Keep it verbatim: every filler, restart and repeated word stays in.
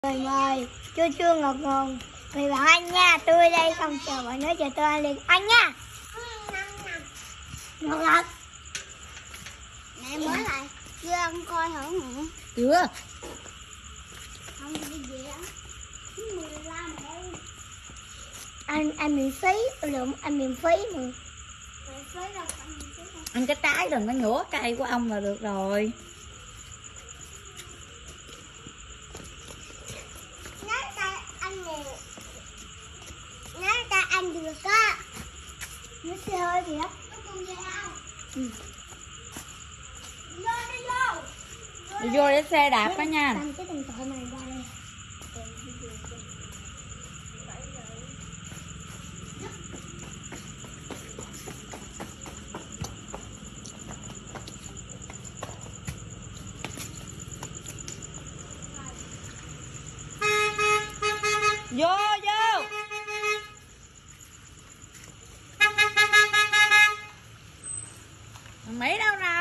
Mời mời, chua chua ngọt ngọt. Mời bạn ăn nha, tôi ở đây không chờ bạn nói chờ tôi ăn liền. Ăn nha. Ngọt ngọt. Mẹ mới lại, chưa ăn coi thử hả? Chưa. Không đi gì á. Ăn ăn miễn phí, lượng ăn miễn phí mà. Miễn phí đâu phải miễn phí đâu. Ăn cái trái đừng có nhổ cây của ông là được rồi. Nếu ta ăn nhiều, nếu ta ăn được á, Nó xe hơi kìa. nó còn gì không? Ừ. Vô đi vô. Đi vô để xe đạp đó nha. Cầm cái điện thoại này qua đây. Vô vô. Thằng Mỹ đâu rồi?